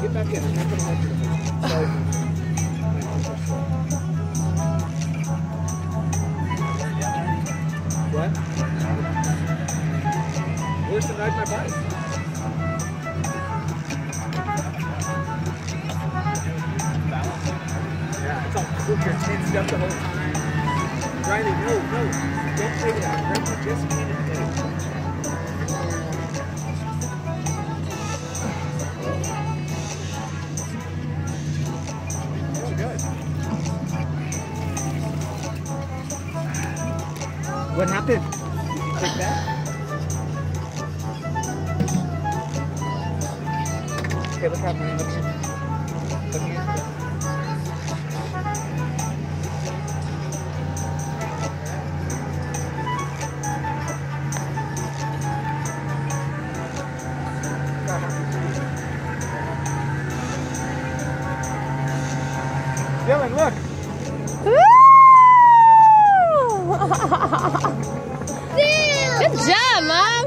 get back in. I'm not going to let you. What? Worse than riding my bike. Yeah, it's all crooked. You're tensed up the whole time. Riley, no. Don't take it out. Grandpa just came in today. Oh, good. What happened? Did you take that? Okay, look how many. Look here. Dylan, look. Good job, Mom.